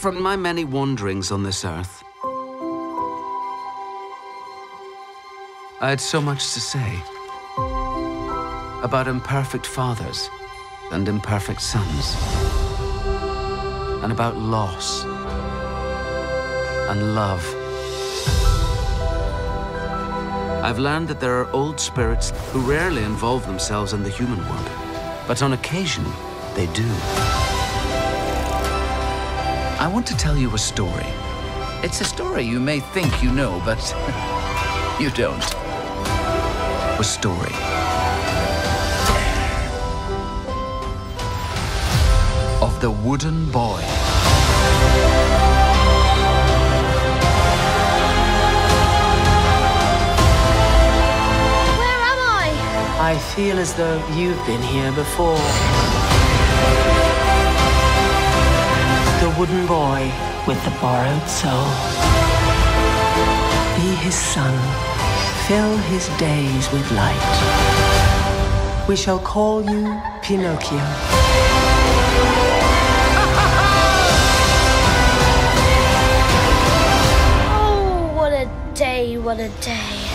From my many wanderings on this earth, I had so much to say about imperfect fathers and imperfect sons, and about loss and love. I've learned that there are old spirits who rarely involve themselves in the human world, but on occasion, they do. I want to tell you a story. It's a story you may think you know, but you don't. A story of the wooden boy. Where am I? I feel as though you've been here before. The wooden boy with the borrowed soul. Be his son. Fill his days with light. We shall call you Pinocchio. Oh, what a day, what a day.